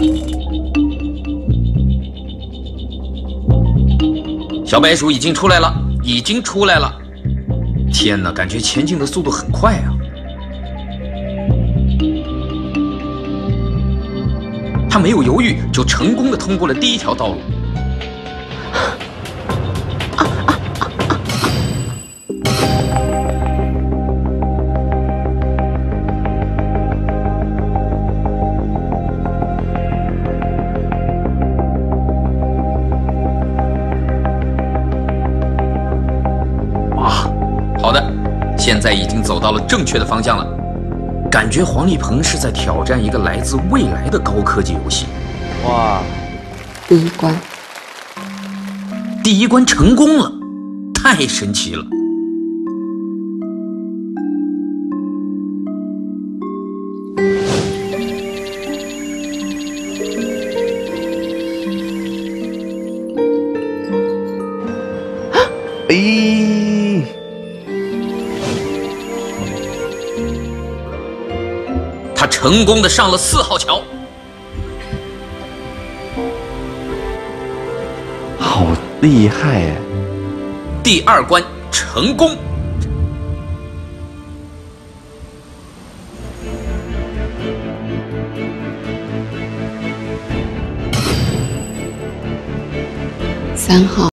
小白鼠已经出来了，已经出来了！天哪，感觉前进的速度很快啊！他没有犹豫，就成功的通过了第一条道路。好的，现在已经走到了正确的方向了。感觉黄立鹏是在挑战一个来自未来的高科技游戏。 哇， 第一关， 第一关成功了，太神奇了！ 咦， 他成功的上了4号桥。 好厉害哎！ 第2关成功。 3号。